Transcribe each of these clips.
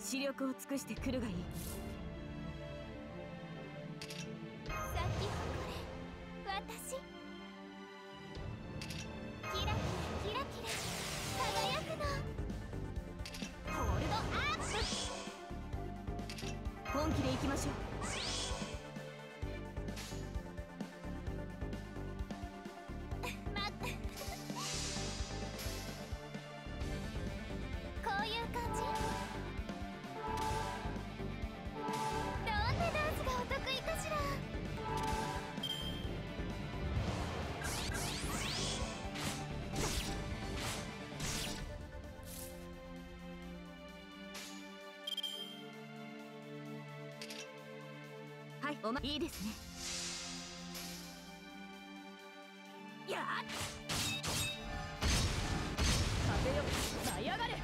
視力を尽くしてくるがいい。 咲き誇れ私。キラキラキラキラ輝くの。ホールドアップ。 本気でいきましょう。 こういう感じ。どんなダンスがお得意かしら。 はい、いいですね。やっ風よ舞い上がれ。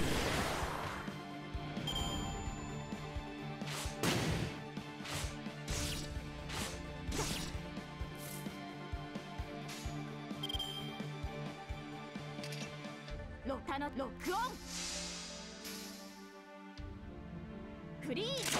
ロックオン。フリーズ。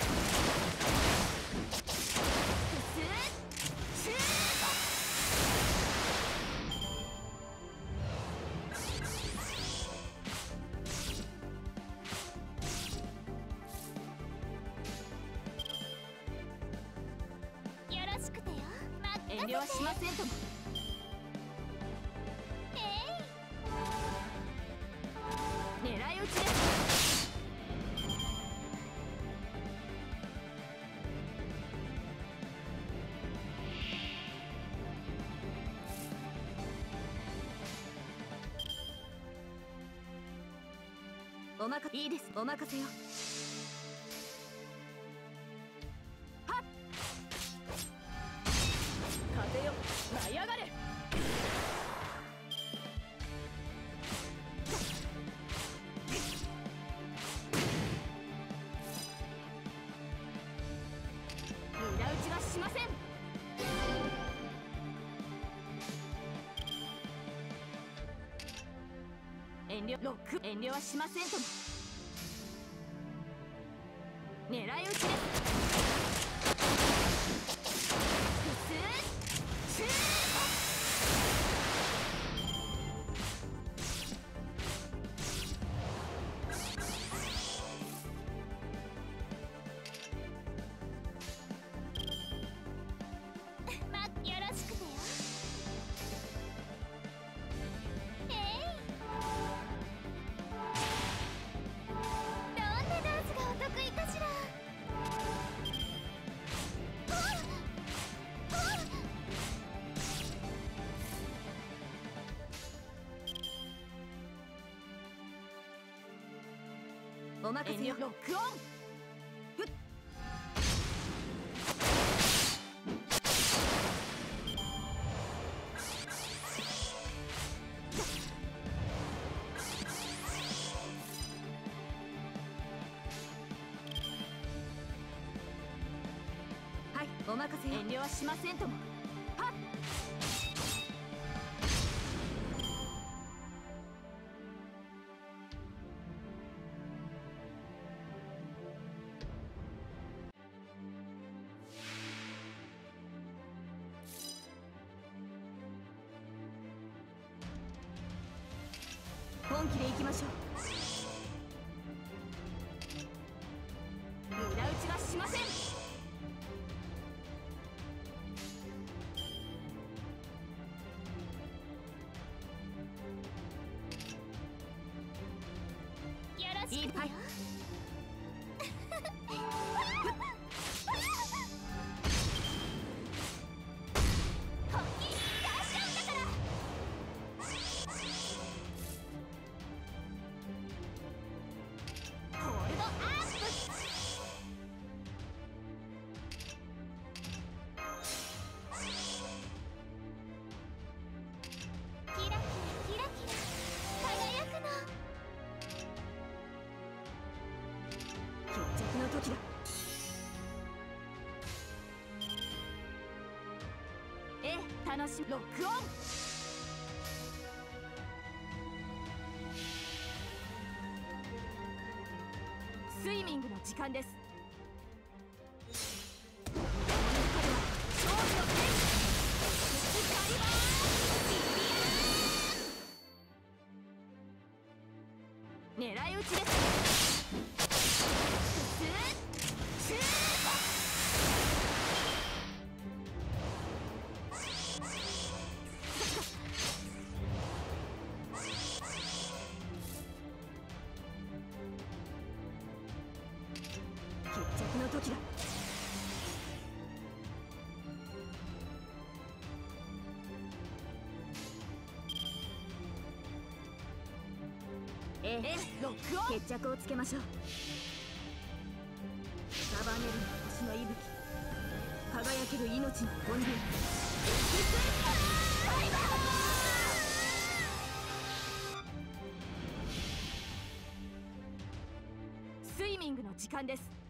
よろしくてよ。 遠慮はしませんとも。狙い撃ちです。いいです。お任せよ。はっ風よ舞い上がれ。裏打ちはしません。遠慮はしませんとも。狙い撃ちです。 よろしくてよ。どんなダンスがお得意かしら。 お任せよ。ロックオン。ふっはい、お任せよ。遠慮はしませんとも。はっ本気でいきましょう。裏打ちはしません。 よろしくてよ。 はい本気出しちゃうんだから。ホールドアップ。キラキラキラキラ輝くの。 決着の時だ。楽しみ。ロックオン。 スイミングの時間です。狙い撃ちです。決着の時だ。ロックオン。決着をつけましょう。束ねる星の息吹、輝ける命の本流。スイミングの時間です。